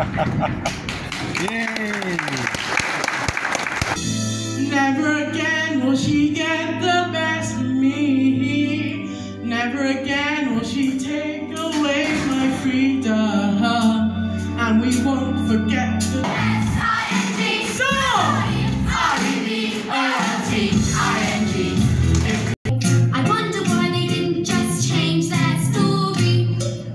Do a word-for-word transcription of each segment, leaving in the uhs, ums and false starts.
Never again will she get the best of me. Never again will she take away my freedom. And we won't forget the S I N G song! R E V O L T I N G. I wonder why they didn't just change that story.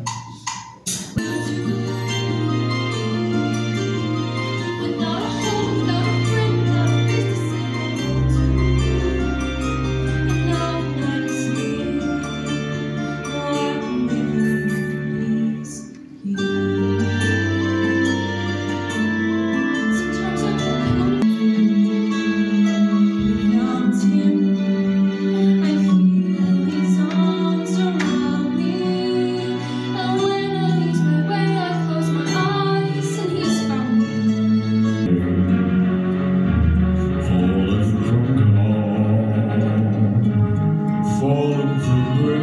Without a home, without a friend, without a place to say and now I'm not asleep. Oh, I'm living peace here. Sometimes I won't come without him. I feel his arms around me, and when I lose my way, I close my eyes and he's found me. Fallen from God, fallen from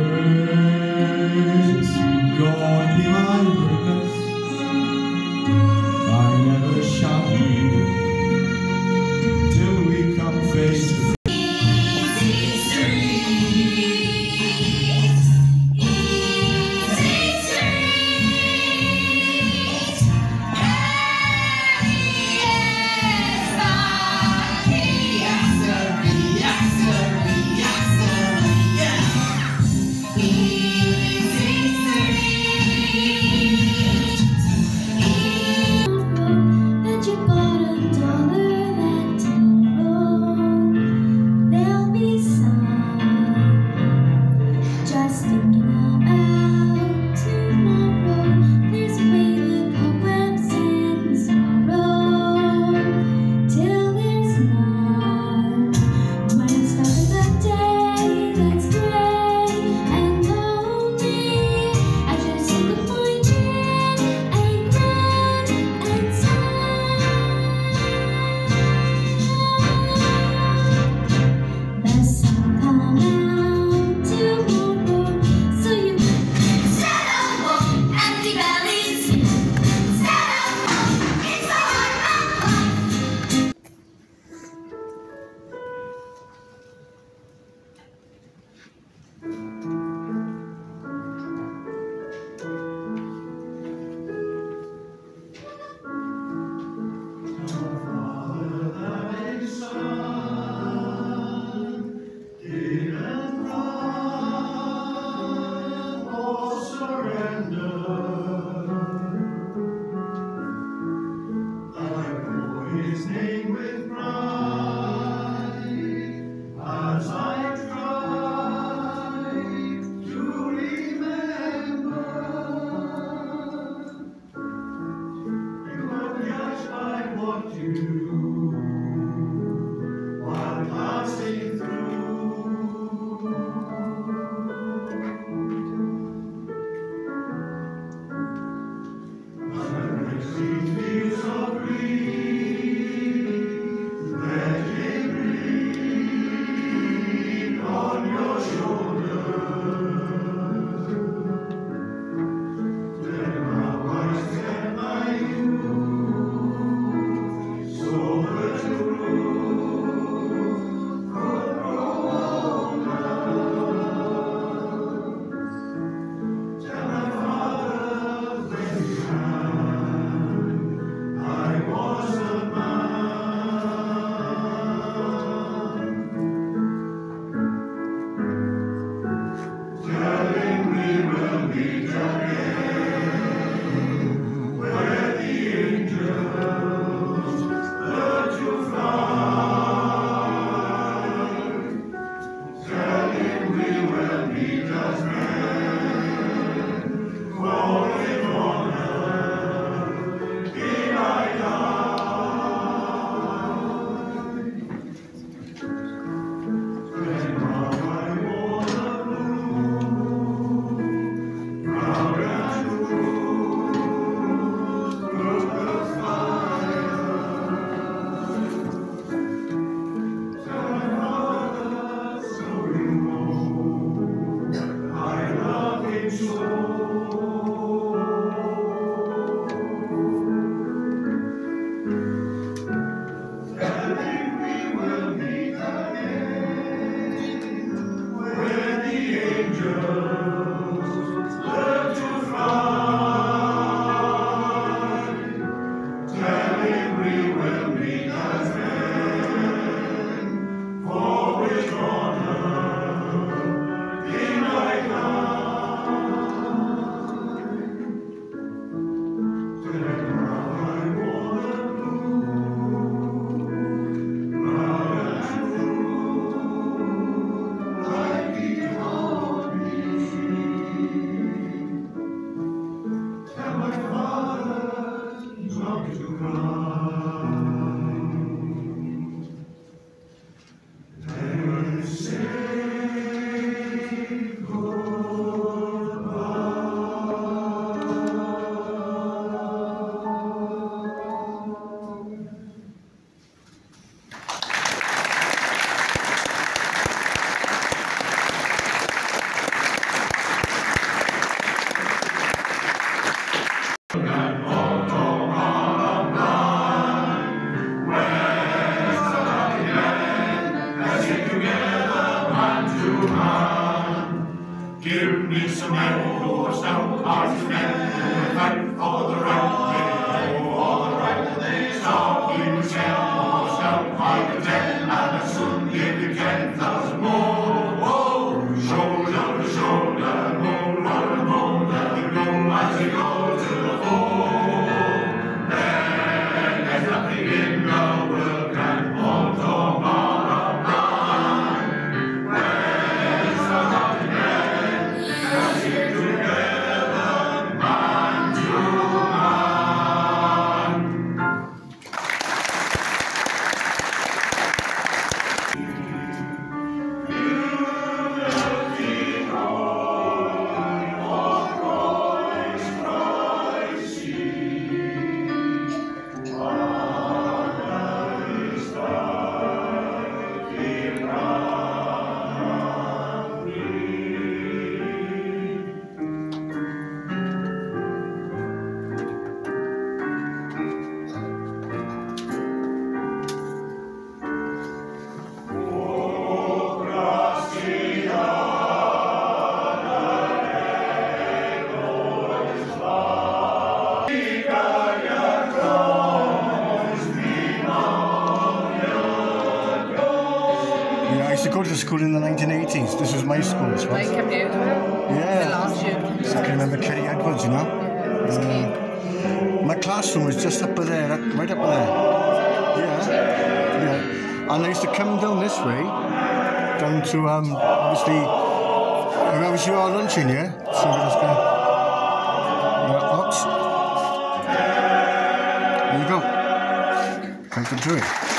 grace, God be my witness, I never shall yield till we come face to face. Easy street, easy street, yes sir, yes sir, yes sir, yeah. Easy street, that you bought a dollar that tomorrow there'll be some. Just thinking about tomorrow. There's wayward programs in sorrow till there's none. When it's started the day that's gray and lonely, I just think of my gin and grin and sigh. The sun will come out tomorrow, so you stand up, walk, empty bellies. Stand up, walk, it's a hard knock. His name with pride as I try to remember. You are judged by what you do while passing through. Under the green fields of green, let him breathe on your shoulders. Let my voice get my youth, so the truth could grow older. Tell my father when you can, I was a man. Tell him we will meet again, where the angels learn to fly. Tell him we will meet as men, falling on earth, in I die. When now I wore the blue, proud and true, through the fire. Tell my father, so you know, I love him so. Yeah, I used to go to school in the nineteen eighties. This was my school as well. Like came here as well? Yeah. The last year. I can remember Kerry Edwards, you know? Yeah, it was keen. My classroom was just up there, up, right up there. Yeah. Yeah. And I used to come down this way, down to, um, obviously, obviously our luncheon, yeah? So we're just gonna... Uh, ox. There you go. Come to do it.